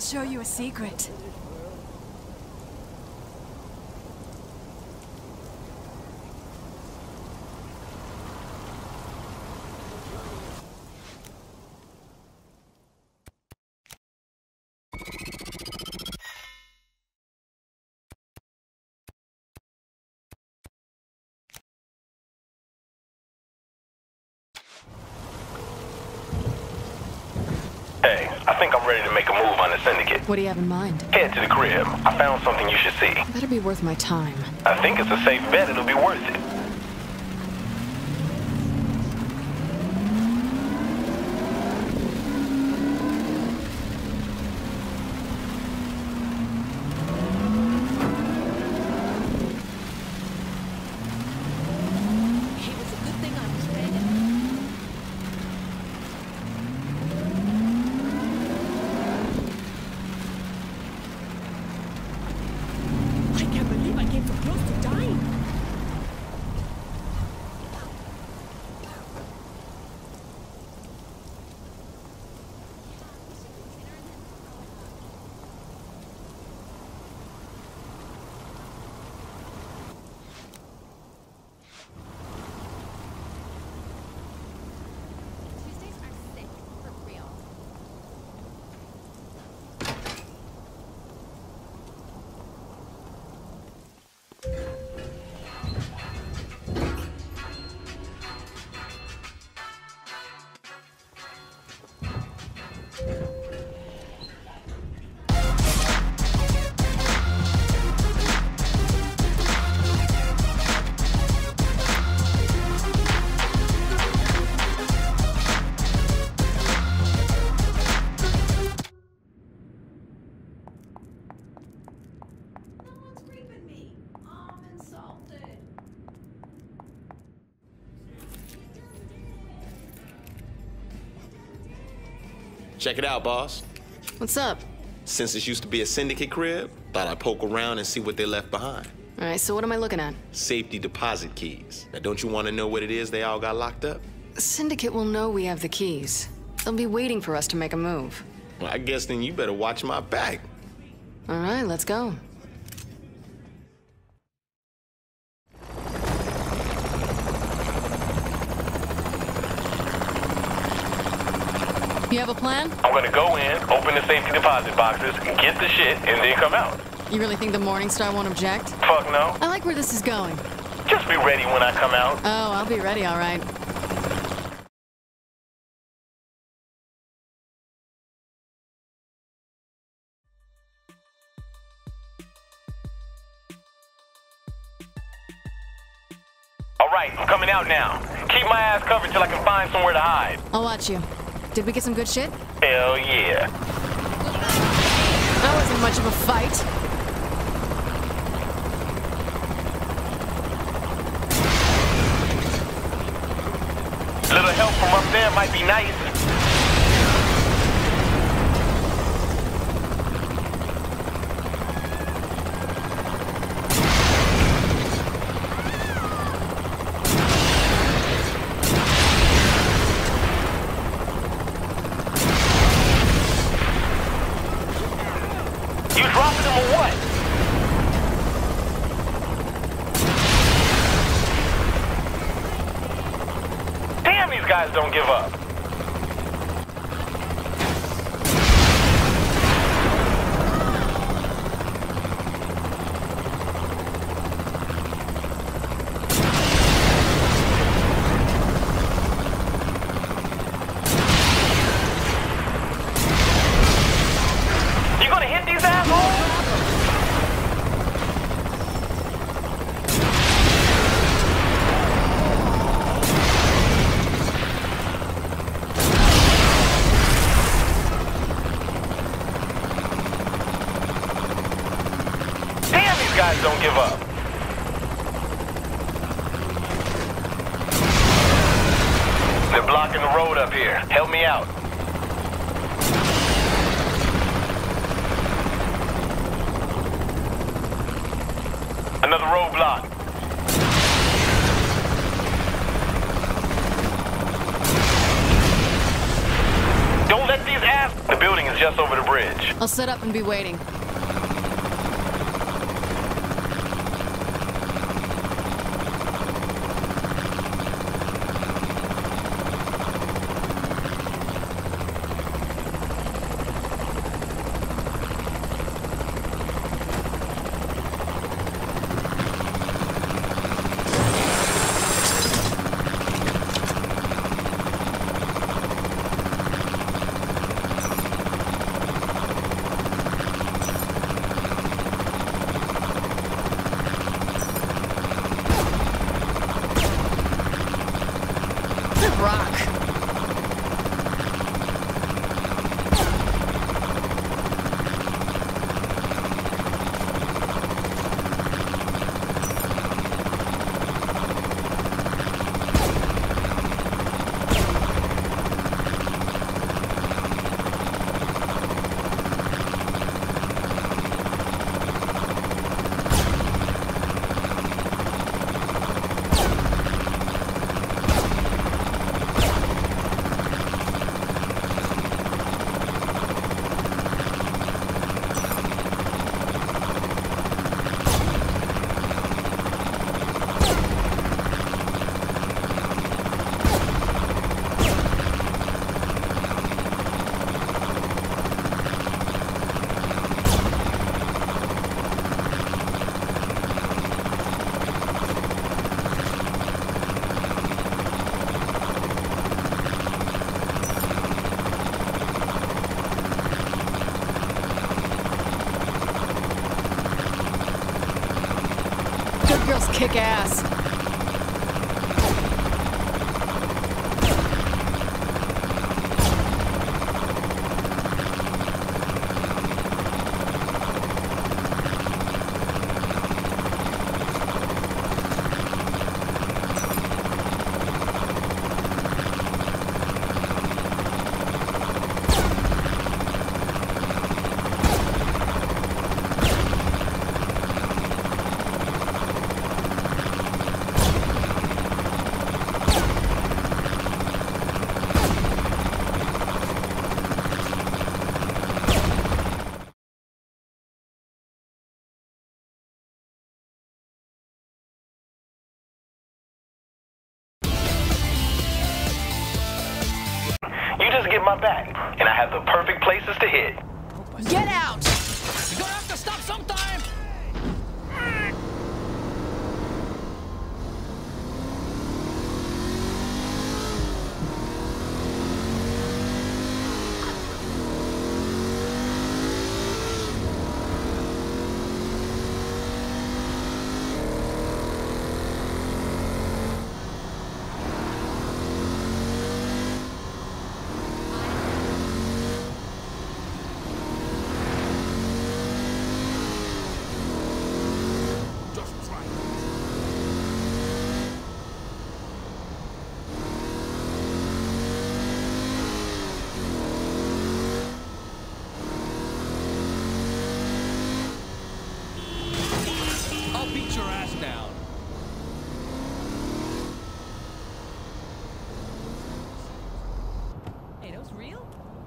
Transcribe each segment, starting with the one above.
show you a secret. Hey, I think I'm ready to make a move on the syndicate. What do you have in mind? Head to the crib. I found something you should see. Better be worth my time. I think it's a safe bet it'll be worth it. Check it out, boss. What's up? Since this used to be a syndicate crib, thought I'd poke around and see what they left behind. All right, so what am I looking at? Safety deposit keys. Now, don't you want to know what it is they all got locked up? The syndicate will know we have the keys. They'll be waiting for us to make a move. Well, I guess then you better watch my back. All right, let's go. You have a plan? I'm gonna go in, open the safety deposit boxes, get the shit, and then come out. You really think the Morningstar won't object? Fuck no. I like where this is going. Just be ready when I come out. Oh, I'll be ready, all right. All right, I'm coming out now. Keep my ass covered till I can find somewhere to hide. I'll watch you. Did we get some good shit? Hell yeah. That wasn't much of a fight. A little help from up there might be nice. You dropping them or what? Damn, these guys don't give up. You gonna hit these assholes? Damn, these guys don't give up. They're blocking the road up here. Help me out. Another roadblock. Don't let these ass? The building is just over the bridge. I'll set up and be waiting. Rock. Good girls kick ass. You just get my back, and I have the perfect places to hit. Get out! You're gonna have to stop sometime! Beat your ass down. Hey, those real?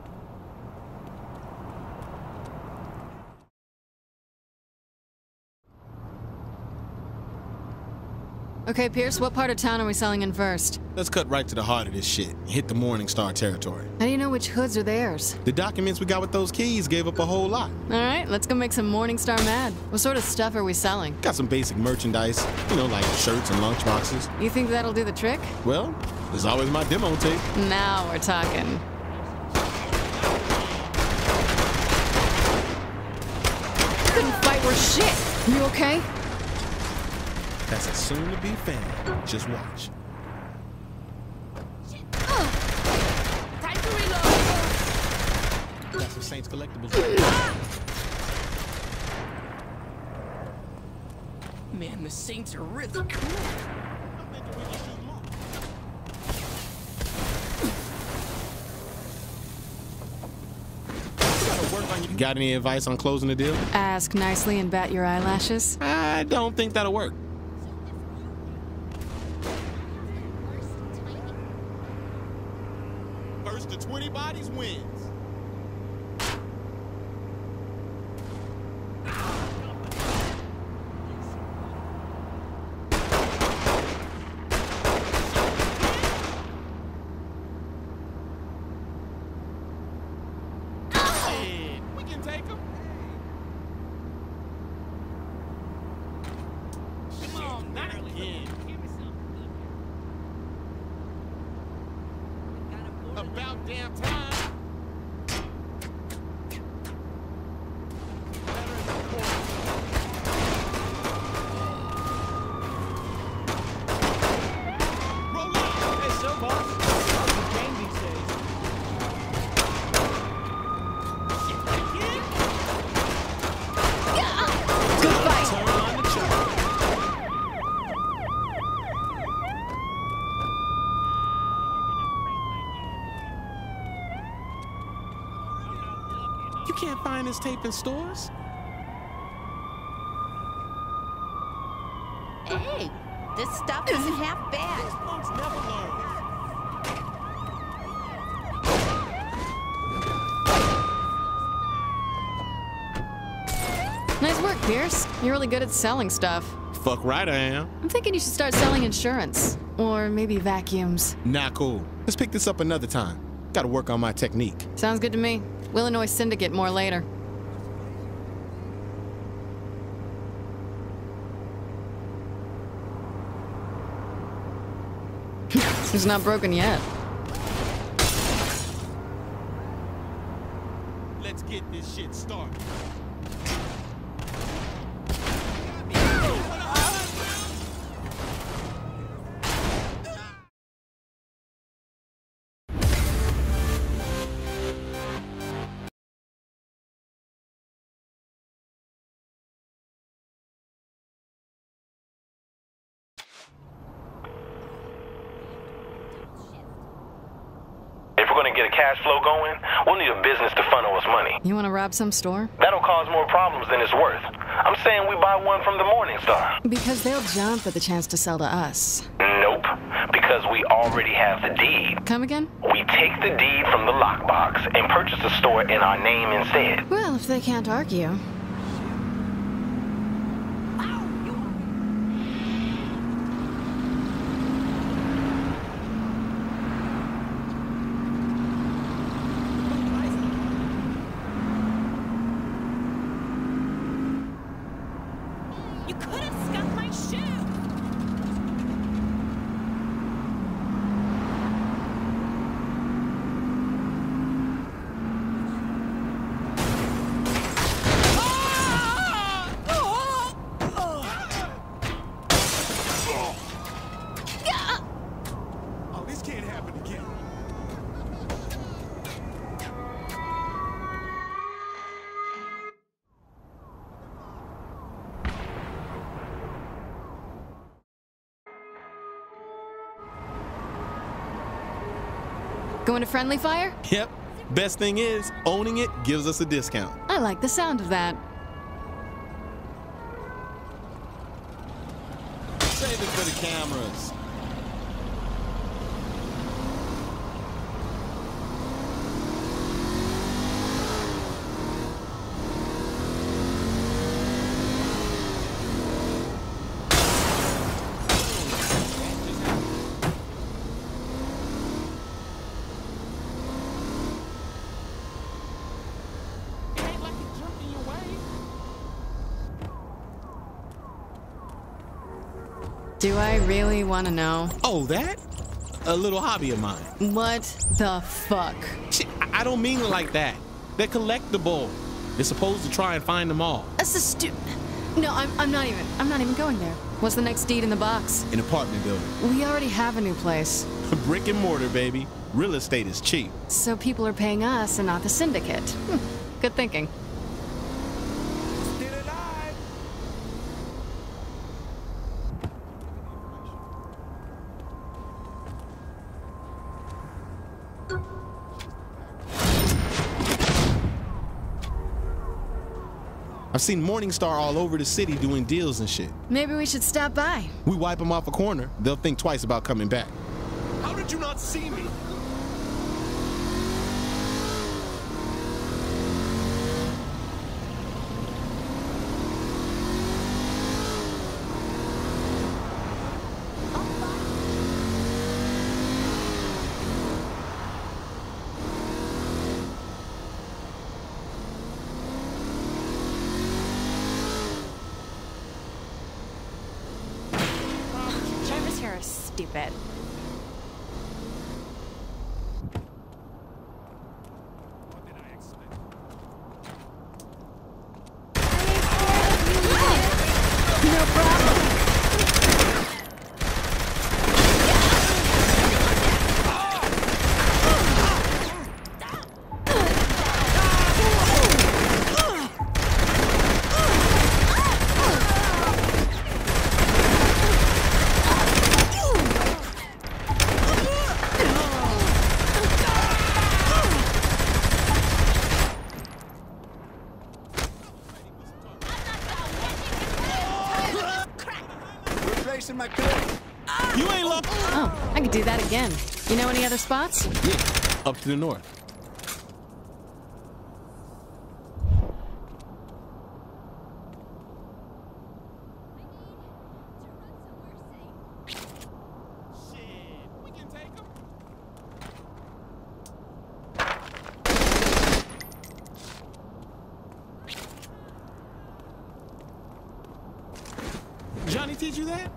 Okay, Pierce, what part of town are we selling in first? Let's cut right to the heart of this shit. Hit the Morningstar territory. How do you know which hoods are theirs? The documents we got with those keys gave up a whole lot. All right, let's go make some Morningstar mad. What sort of stuff are we selling? Got some basic merchandise, you know, like shirts and lunchboxes. You think that'll do the trick? Well, there's always my demo tape. Now we're talking. Couldn't fight worth shit. You okay? That's a soon-to-be fan. Just watch. Time to reload! That's the Saints collectibles. Man, the Saints are really cool. You got any advice on closing the deal? Ask nicely and bat your eyelashes. I don't think that'll work. First to 20 bodies wins. can take him. Come on, not again. About damn time. You can't find this tape in stores. Hey, this stuff isn't half bad. These punks never learn. Nice work, Pierce. You're really good at selling stuff. Fuck right I am. I'm thinking you should start selling insurance. Or maybe vacuums. Not cool. Let's pick this up another time. Gotta work on my technique. Sounds good to me. Illinois Syndicate more later. It's not broken yet. Let's get this shit started. If we're gonna get a cash flow going, we'll need a business to funnel us money. You want to rob some store? That'll cause more problems than it's worth. I'm saying we buy one from the Morning Star. Because they'll jump at the chance to sell to us. Nope, because we already have the deed. Come again? We take the deed from the lockbox and purchase the store in our name instead. Well, if they can't argue. You could have scuffed my shoe. Oh, this can't happen again. Going to friendly fire? Yep. Best thing is, owning it gives us a discount. I like the sound of that. Save it for the cameras. It ain't like it jumped in your way. Do I really want to know? Oh, that? A little hobby of mine. What the fuck? Shit, I don't mean it like that. They're collectible. They're supposed to try and find them all. That's a No, I'm not even going there. What's the next deed in the box? An apartment building. We already have a new place. Brick and mortar, baby. Real estate is cheap. So people are paying us and not the syndicate. Good thinking. Still alive. I've seen Morningstar all over the city doing deals and shit. Maybe we should stop by. We wipe them off a corner, they'll think twice about coming back. How did you not see me? stupid. What did I expect? No problem. Replacing my clip. You ain't lost. Oh, I could do that again. You know any other spots? Yeah, up to the north. Shit, we can take him. Johnny teach you that?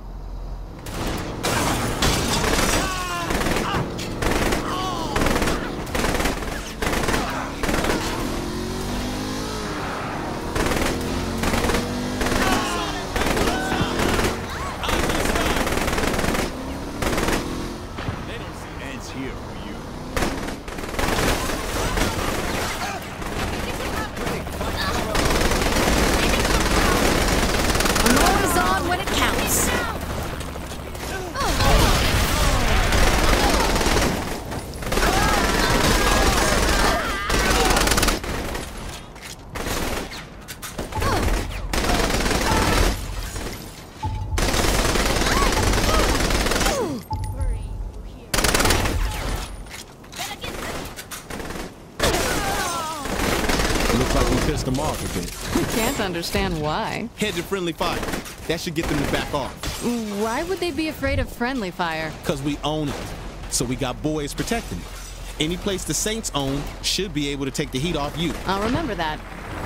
They don't see Ends here for you. I'm always on when it counts. Looks like we pissed them off a bit. Can't understand why. Head to friendly fire. That should get them to back off. Why would they be afraid of friendly fire? Because we own it. So we got boys protecting it. Any place the Saints own should be able to take the heat off you. I'll remember that.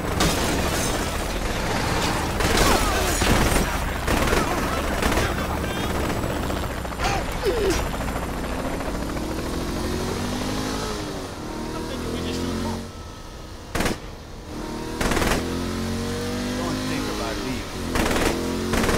Don't think about leaving.